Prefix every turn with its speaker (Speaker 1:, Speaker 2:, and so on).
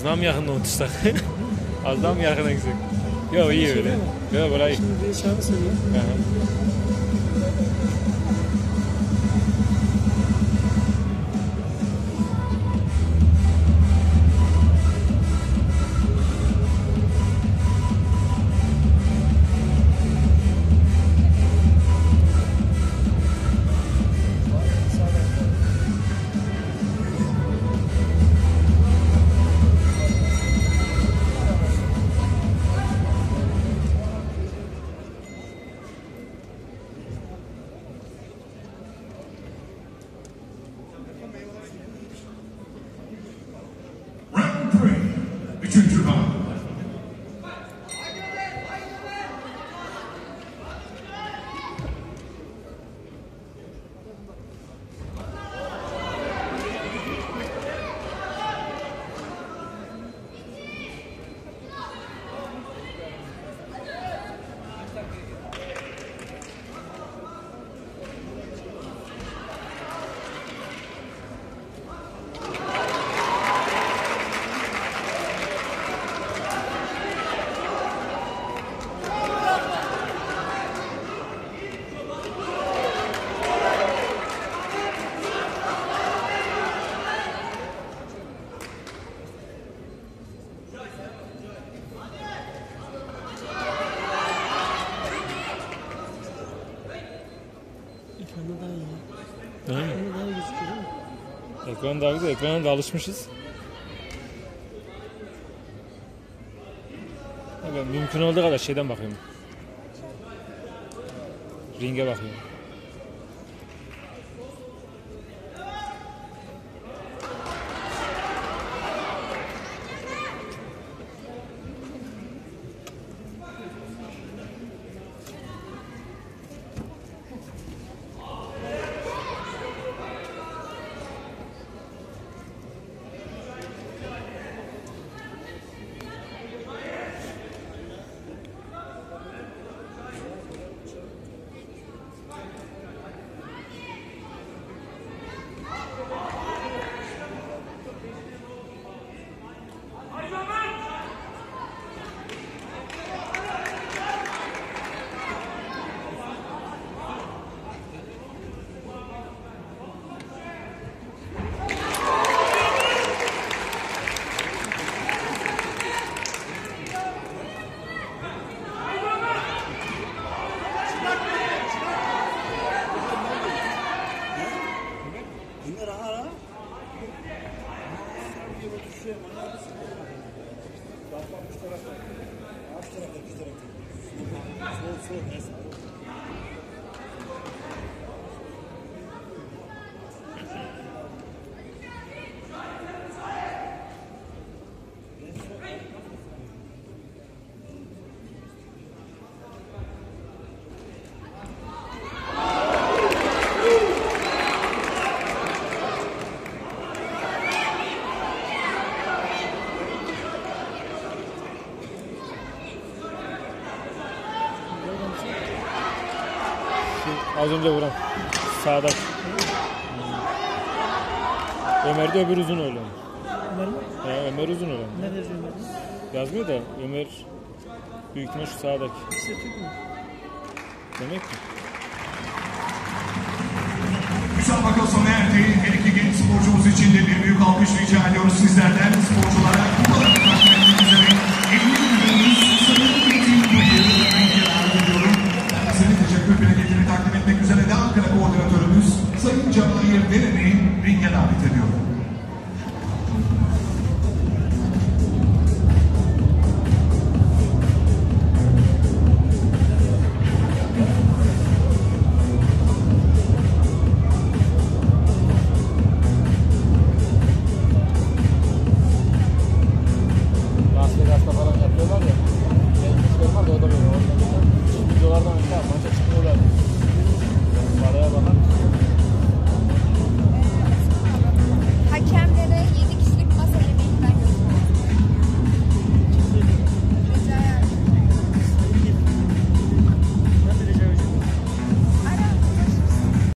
Speaker 1: daha mı yakından tutsak? Az daha mı yakına gitsek? Yok iyi öyle. Yok böyle iyi.
Speaker 2: Şimdi bir şarkı söyleyeyim.
Speaker 3: Üçüncü round.
Speaker 2: Ekranda daha iyi.
Speaker 1: Değil mi?
Speaker 2: Ekranda daha iyi gözüküyor değil mi?
Speaker 1: Ekran daha güzel. Ekrana da alışmışız. Ben mümkün olduğu kadar şeyden bakıyorum. Ringe bakıyorum. Az önce vuran sağda. Ömer de öbür uzun öyle.
Speaker 2: Ömer mi?
Speaker 1: Ömer uzun öyle.
Speaker 2: Nerede yazıyor Ömer?
Speaker 1: Yazmıyor da Ömer büyük ihtimal şu sağdaki.
Speaker 2: İşte Türk mü?
Speaker 1: Demek ki.
Speaker 3: Müsabaka sona erdi. Her iki genç sporcumuz için de bir büyük alkış rica ediyoruz sizlerden. Sporculara kupalarını takdim etmek üzere 50 milyon sınırlı metin burayı ringe ediyorum. Seni teşekkür plaketini takdim etmek üzere de Ankara koordinatörümüz Sayın Cevahir Deren'i ringe davet ediyorum.
Speaker 1: Las Vegas'ta falan yapıyorlar ya. Benim müşterim var da o da böyle. Videolardan önce maça